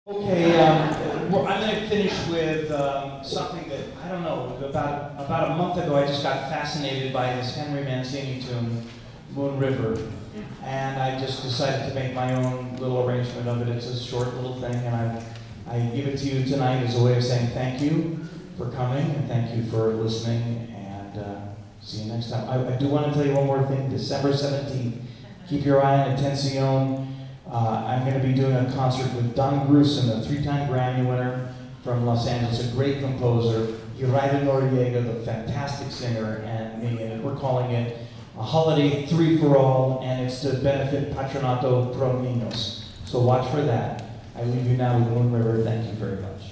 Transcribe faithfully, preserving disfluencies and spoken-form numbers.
Okay, um, well, I'm going to finish with um, something that, I don't know, about, about a month ago I just got fascinated by this Henry Mancini tune, Moon River, and I just decided to make my own little arrangement of it. It's a short little thing, and I, I give it to you tonight as a way of saying thank you for coming, and thank you for listening, and uh, see you next time. I, I do want to tell you one more thing, December seventeenth, keep your eye on Atención. Uh, I'm going to be doing a concert with Don Grusin, a three-time Grammy winner from Los Angeles, a great composer, Iraida Noriega, the fantastic singer, and me, and we're calling it a holiday three-for-all, and it's to benefit Patronato Pro Niños. So watch for that. I leave you now with Moon River. Thank you very much.